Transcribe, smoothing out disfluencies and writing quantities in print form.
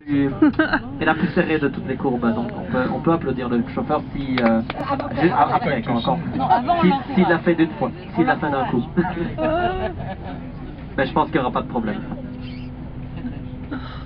est la plus serrée de toutes les courbes, donc on peut applaudir le chauffeur si après s'il l'a fait d'une fois, s'il l'a fait d'un coup. Mais je pense qu'il n'y aura pas de problème.